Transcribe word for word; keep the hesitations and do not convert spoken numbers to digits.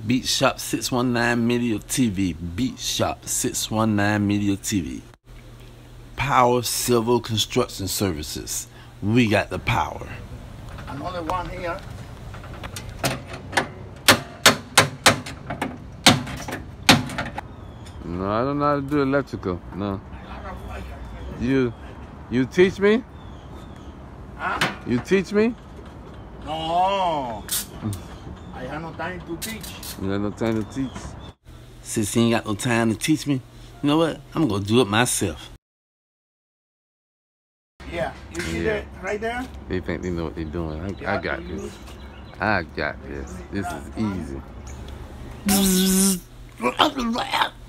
Beat Shop six one nine Media T V. Beat Shop six one nine Media T V. Power Civil Construction Services. We got the power. Another one here. No, I don't know how to do electrical. No. You, you teach me? Huh? You teach me? No. I have no time to teach. You got no time to teach. Since you ain't got no time to teach me, you know what? I'm gonna do it myself. Yeah, you see Yeah. that right there? They think they know what they're doing. I, I got this. I got this. This is easy.